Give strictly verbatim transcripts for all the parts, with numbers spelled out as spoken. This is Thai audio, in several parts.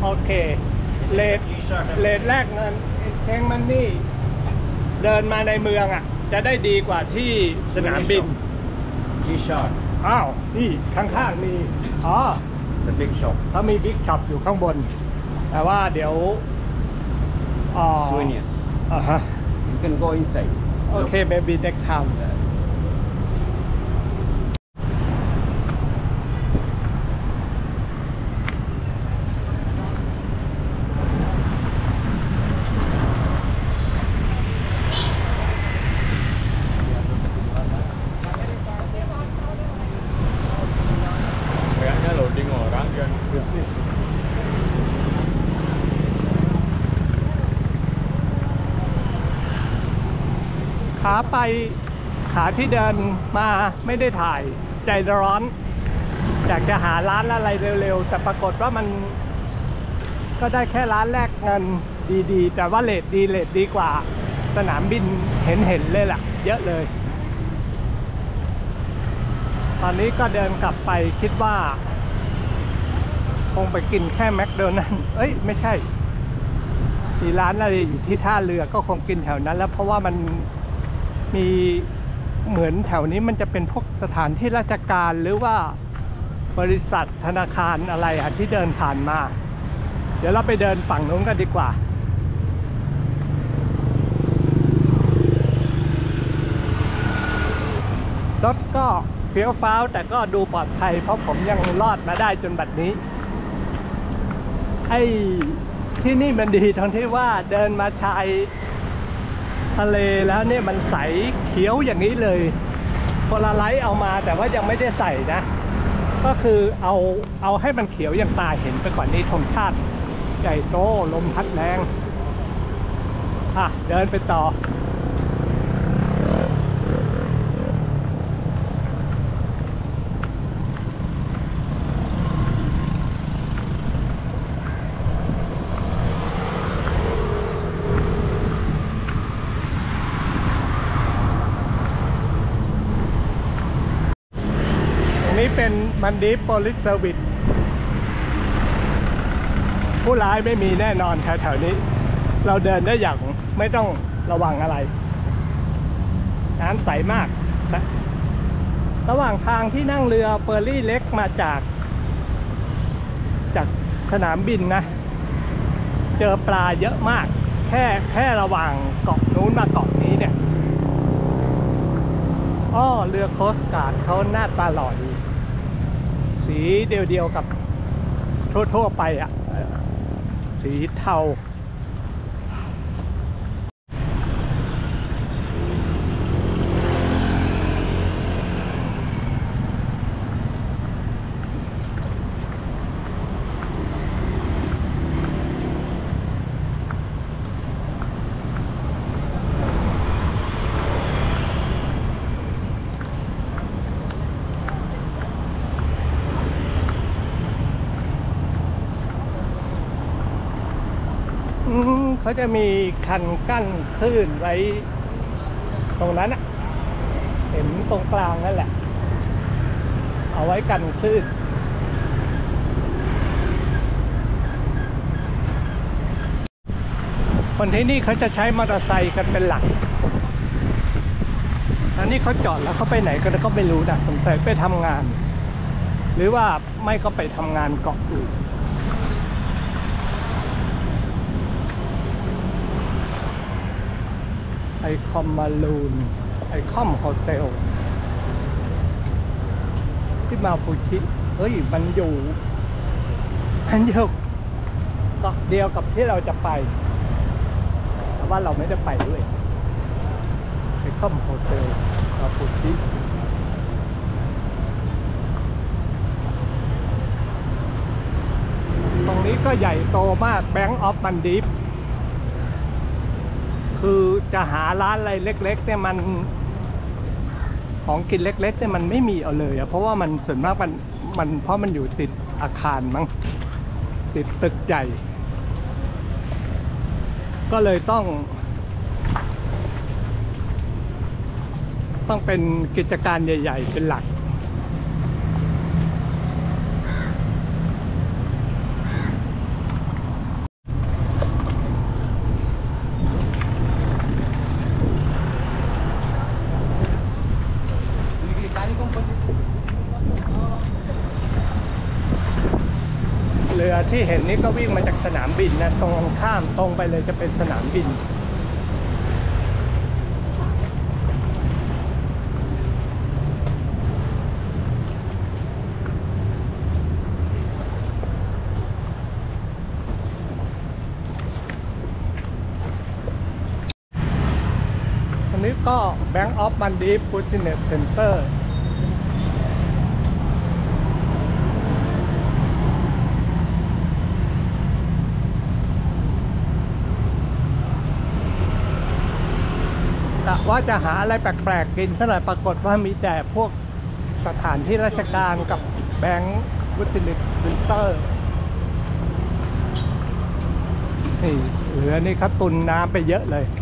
โอเคเลทเลทแรกเงินเช้งมันนี่เดินมาในเมืองอ่ะจะได้ดีกว่าที่สนามบิน G-Shock อ้าวนี่ข้างๆมีอ๋อ the big shop เขามีบิ๊กช็อปอยู่ข้างบนแต่ว่าเดี๋ยวอ๋อ Souvenirs อ่าฮะ you can go inside โอเค maybe next time ขาไปขาที่เดินมาไม่ได้ถ่ายใจร้อนอยากจะหาร้านอะไรเร็วๆแต่ปรากฏว่ามันก็ได้แค่ร้านแรกเงินดีๆแต่ว่าเลทดีเลทดีกว่าสนามบินเห็นๆเลยล่ะเยอะเลยตอนนี้ก็เดินกลับไปคิดว่าคงไปกินแค่แมคโดนัลด์เอ้ยไม่ใช่มีร้านอะไรอยู่ที่ท่าเรือก็คงกินแถวนั้นแล้วเพราะว่ามันมีเหมือนแถวนี้มันจะเป็นพวกสถานที่ราชการหรือว่าบริษัทธนาคารอะไรอะที่เดินผ่านมาเดี๋ยวเราไปเดินฝั่งนู้นกันดีกว่ารถก็เฟี้ยวฟ้าวแต่ก็ดูปลอดภัยเพราะผมยังรอดมาได้จนบัดนี้ไอ้ที่นี่มันดีตรงที่ว่าเดินมาชายทะเลแล้วเนี่ยมันใสเขียวอย่างนี้เลยโพลาไรต์เอามาแต่ว่ายังไม่ได้ใส่นะก็คือเอาเอาให้มันเขียวอย่างตาเห็นไปก่อนนี้ธงชาติใหญ่โตลมพัดแรงอ่ะเดินไปต่อนี่เป็นมันดีฟโพลิสเซอร์วิสผู้ร้ายไม่มีแน่นอนแถวๆนี้เราเดินได้อย่างไม่ต้องระวังอะไรน้ำใสมากนะระหว่างทางที่นั่งเรือเฟอร์รี่เล็กมาจากจากสนามบินนะเจอปลาเยอะมากแค่แค่ระหว่างเกาะนู้นมาเกาะนี้เนี่ยอ้อเรือโคสต์การ์ดเขาหน้าตาหล่อดีสีเดียวๆกับทั่วๆไปอ่ะสีเทาเขาจะมีคันกั้นคลื่นไว้ตรงนั้นอะเห็นตรงกลางนั่นแหละเอาไว้กันคลื่นคนที่นี่เขาจะใช้มอเตอร์ไซค์กันเป็นหลักอันนี้เขาจอดแล้วเขาไปไหนกันก็ไม่รู้นะสงสัยไปทำงานหรือว่าไม่ก็ไปทำงานเกาะอื่นไอคอมมาลูนไอคอมโฮเทลที่มาฟูชิเฮ้ยมันอยู่มันอยู่เกาะเดียวกับที่เราจะไปแต่ว่าเราไม่ได้ไปด้วยไอคอมโฮเทลมาฟูชิตรงนี้ก็ใหญ่โตมากแบงก์ออฟมันดีฟคือจะหาร้านอะไรเล็กๆเนี่ยมันของกินเล็กๆเนี่ยมันไม่มีเอาเลยอะเพราะว่ามันส่วนมากมันมันเพราะมันอยู่ติดอาคารมั้งติดตึกใหญ่ก็เลยต้องต้องเป็นกิจการใหญ่ๆเป็นหลักรือที่เห็นนี่ก็วิ่งมาจากสนามบินนะตรงข้ามตรงไปเลยจะเป็นสนามบินอันนี้ก็ Bank of Maldives Business Centerว่าจะหาอะไรแปลกๆกินซะหน่อยปรากฏว่ามีแต่พวกสถานที่ราชการกับแบงก์บุสินิตเซ็นเตอร์นี่เหลือนี่เขาตุนน้ำไปเยอะเลย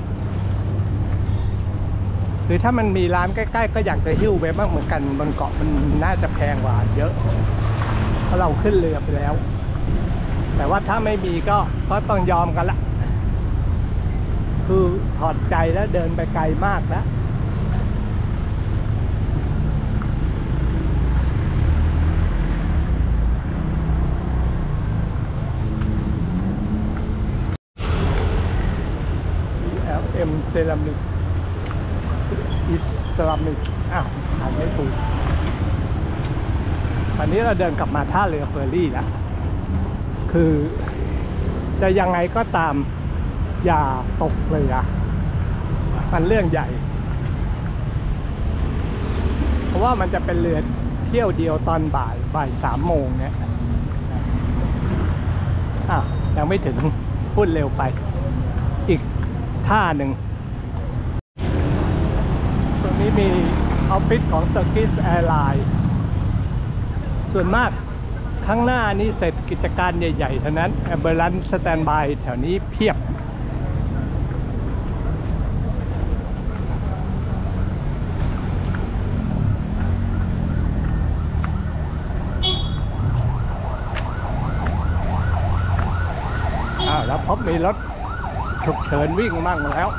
หรือถ้ามันมีร้านใกล้ๆก็อยากจะหิ้วไปบ้างเหมือนกันบนเกาะมันน่าจะแพงกว่าเยอะเพราะเราขึ้นเรือไปแล้วแต่ว่าถ้าไม่มีก็ก็ต้องยอมกันละคือถอดใจแล้วเดินไปไกลมากแล้วแอล เอ็ม เซรามิกอิสลามิกอ้าวอ่านไม่ถูกตอนนี้เราเดินกลับมาท่าเรือเฟอร์รี่แล้วคือจะยังไงก็ตามอย่าตกเรือมันเรื่องใหญ่เพราะว่ามันจะเป็นเรือเที่ยวเดียวตอนบ่ายบ่ายสามโมงเนี่ยอ่ะยังไม่ถึงพูดเร็วไปอีกท่าหนึ่งตรงนี้มีออฟฟิศของ Turkish Airlines ส่วนมากข้างหน้านี้เสร็จกิจการใหญ่ๆเท่านั้น Ambulance Standby แถวนี้เพียบแล้วพบมีรถฉุกเฉินวิ่งมั่งแล้ว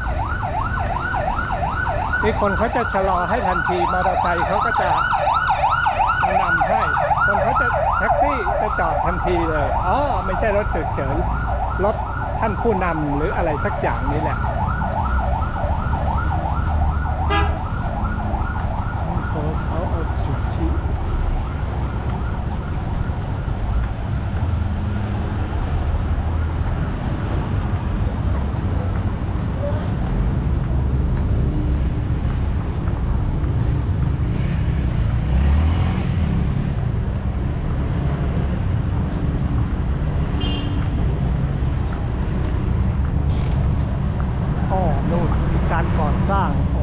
นี่คนเขาจะชะลอให้ทันทีมอเตอร์ไซค์เขาก็จะมานำให้คนเขาจะแท็กซี่จะจอดทันทีเลยอ๋อไม่ใช่รถฉุกเฉินรถท่านผู้นำหรืออะไรสักอย่างนี้แหละเขาเอาสุชิก่อสร้างโอ้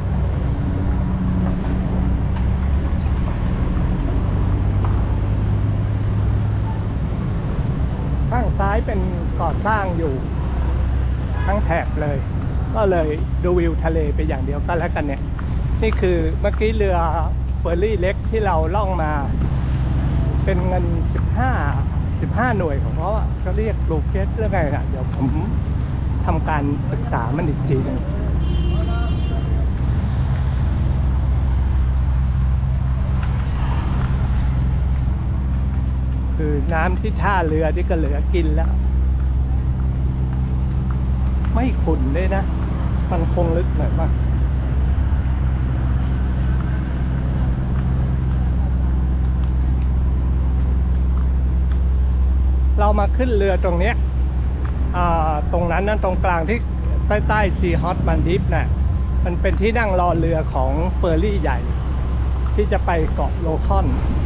ข้างซ้ายเป็นก่อสร้างอยู่ทั้งแถบเลยก็เลยดูวิวทะเลไปอย่างเดียวก็แล้วกันเนี่ยนี่คือเมื่อกี้เรือเฟอร์รี่เล็กที่เราล่องมาเป็นเงินสิบห้า สิบห้าหน่วยของเขาอ่ะก็เรียกรูเฟียสเรื่องไงนะเดี๋ยวผมทำการศึกษามันอีกทีนึงคือน้ำที่ท่าเรือนี่ก็เหลือกินแล้วไม่ขุ่นเลยนะมันคงลึกหน่อยป่ะเรามาขึ้นเรือตรงเนี้ยตรงนั้นนั่นตรงกลางที่ใต้ใต้ซีฮอตมันดิฟน่ะมันเป็นที่นั่งรอเรือของเฟอร์รี่ใหญ่ที่จะไปเกาะโลคอน